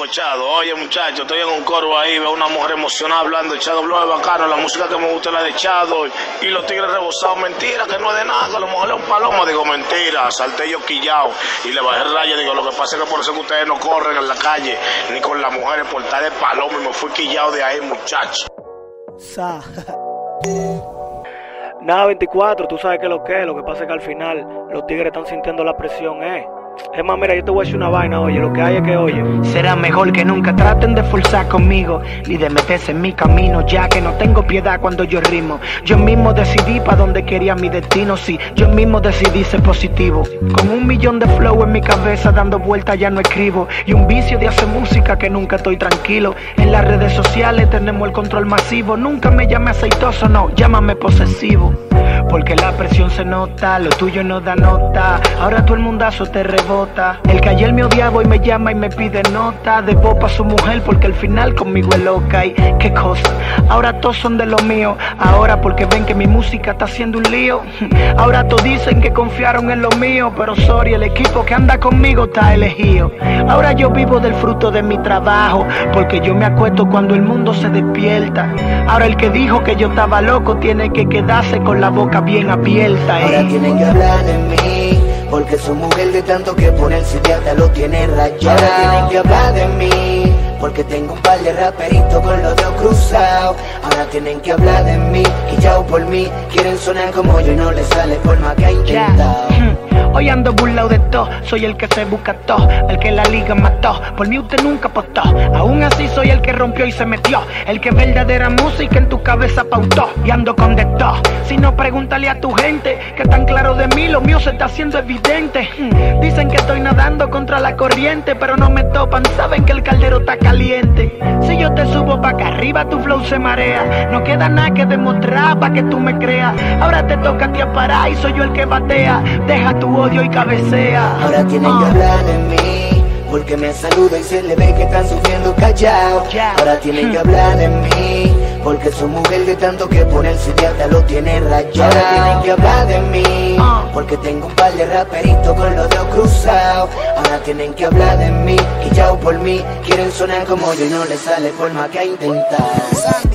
loco, Chado. Oye, muchacho, estoy en un coro ahí, veo una mujer emocionada hablando. Chado Blow es bacano, la música que me gusta es la de Chado. Y los tigres rebosados, mentira, que no es de nada, que a lo mejor es un palomo. Digo, mentira, salté yo quillao y le bajé el rayo. Digo, lo que pasa es que por eso que ustedes no corren en la calle, ni con las mujeres por estar de palomo. Y me fui quillao de ahí, muchacho. Nada, 24, tú sabes que lo que pasa es que al final los tigres están sintiendo la presión, Es más, mira, yo te voy a decir una vaina, oye, lo que hay es que, oye, será mejor que nunca traten de forzar conmigo, ni de meterse en mi camino, ya que no tengo piedad cuando yo rimo. Yo mismo decidí pa' dónde quería mi destino, sí, yo mismo decidí ser positivo. Con 1 millón de flow en mi cabeza dando vueltas ya no escribo, y un vicio de hacer música que nunca estoy tranquilo. En las redes sociales tenemos el control masivo, nunca me llame aceitoso, no, llámame posesivo. Porque la presión se nota, lo tuyo no da nota, ahora todo el mundazo te rebota. El que ayer me odiaba hoy me llama y me pide nota, de popa a su mujer porque al final conmigo es loca. Y qué cosa, ahora todos son de lo mío, ahora porque ven que mi música está haciendo un lío. Ahora todos dicen que confiaron en lo mío, pero sorry, el equipo que anda conmigo está elegido. Ahora yo vivo del fruto de mi trabajo, porque yo me acuesto cuando el mundo se despierta. Ahora el que dijo que yo estaba loco tiene que quedarse con la boca bien abierta. Ahora tienen que hablar de mí, porque su mujer de tanto que ponerse hasta lo tiene rayado. Ahora tienen que hablar de mí, porque tengo un par de raperitos con los dedos cruzados. Ahora tienen que hablar de mí, quillao por mí, quieren sonar como yo y no les sale por más que ha intentado. Hoy ando burlado de todo, soy el que se busca todo, el que la liga mató, por mí usted nunca apostó. Aún así soy el que rompió y se metió, el que verdadera música en tu cabeza pautó. Y ando con de todo, si no pregúntale a tu gente, que tan claro de mí lo mío se está haciendo evidente. Dicen que estoy nadando contra la corriente, pero no me topan, saben que el caldero está caliente. Si yo te subo pa' acá arriba tu flow se marea, no queda nada que demostrar pa' que tú me creas. Ahora te toca a ti a parar y soy yo el que batea, deja tu odio y cabecea. Ahora tienen que hablar de mí, porque me saluda y se le ve que están sufriendo callao. Ahora tienen que hablar de mí, porque su mujer de tanto que ponerse hasta lo tiene rayado. Ahora tienen que hablar de mí, porque tengo un par de raperitos con los dedos cruzados. Ahora tienen que hablar de mí, quillao por mí, quieren sonar como yo y no les sale por más que ha intentado.